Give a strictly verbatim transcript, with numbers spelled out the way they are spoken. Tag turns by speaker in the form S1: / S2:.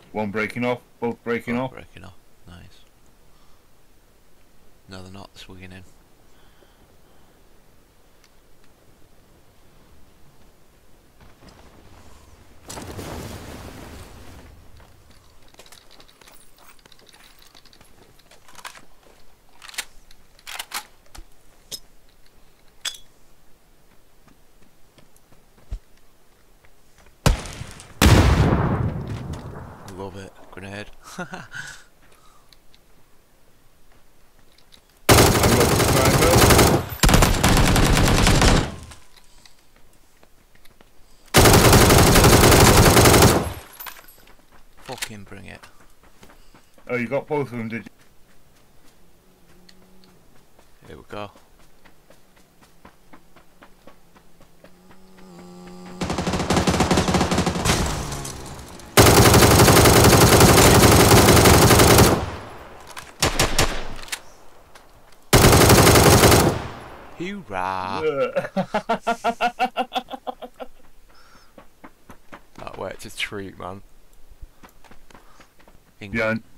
S1: One breaking off, both breaking
S2: Both
S1: off.
S2: breaking off. Nice. No, they're not swinging in. Love it. Grenade.
S1: I've got the triangle.
S2: Fucking bring it.
S1: Oh, you got both of them, did you?
S2: Here we go. Hoorah! That worked a treat, man.
S1: Yeah.